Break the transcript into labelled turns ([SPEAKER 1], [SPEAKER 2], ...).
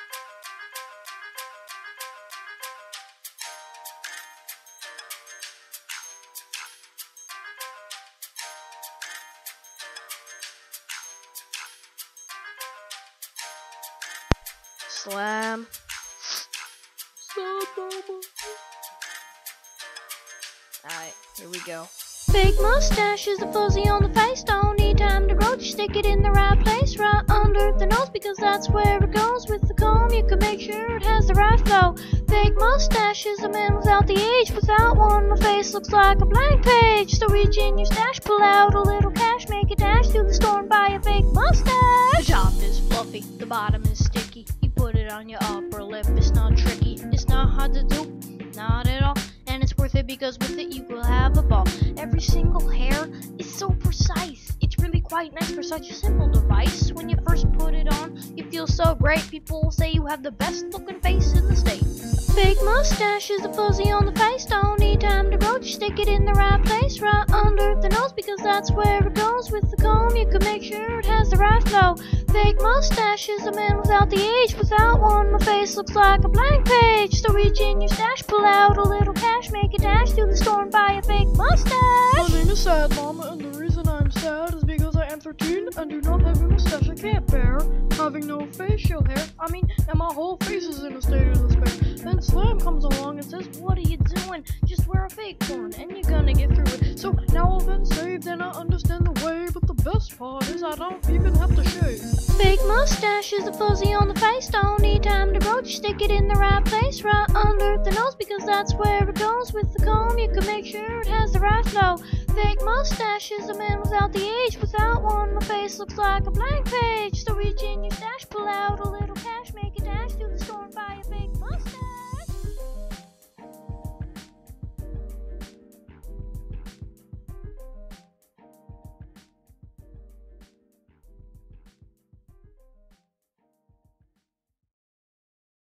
[SPEAKER 1] Slam. Alright, here we go.
[SPEAKER 2] Fake mustaches, a fuzzy on the face. Don't need time to grow, just stick it in the right place, right under the nose, because that's where it goes. With the comb, you can make sure it has the right flow. Fake mustaches, a man without the age. Without one, my face looks like a blank page. So reach in your stash, pull out a little cash, make a dash through the store and buy a fake mustache.
[SPEAKER 1] The top is fluffy, the bottom is sticky. You put it on your upper lip, it's not tricky. It's not hard to do, not at all. And it's worth it because with it you will have a ball. Every single hair is so precise. It's really quite nice for such a simple device. When you first put it on, you feel so great. People will say you have the best looking face in the state.
[SPEAKER 2] Fake mustaches, a fuzzy on the face. Don't need time to grow, just stick it in the right place, right under the nose, because that's where it goes. With the comb, you can make sure it has the right flow. Fake mustaches, a man without the age. Without one, my face looks like a blank page. So reach in your stash, pull out a little cash, make a dash through the store and buy a fake mustache.
[SPEAKER 3] My name is Sad Llama, and the reason I'm sad is because I am 13 and do not have a mustache I can't bear. Having no facial hair, and my whole face is in a state of despair. Then Slam comes along and says, "What are you doing? Just wear a fake one, and you're gonna get through it." So now I've been saved and I understand the way, but the best part is I don't even have to shave.
[SPEAKER 2] Fake mustaches, a fuzzy on the face. Don't need time to grow, just stick it in the right place, right under the nose, because that's where it goes. With the comb, you can make sure it has the right flow. Fake mustaches, a man without the age. Without one, my face looks like a blank page. So reach in your stash, pull out a little cash, make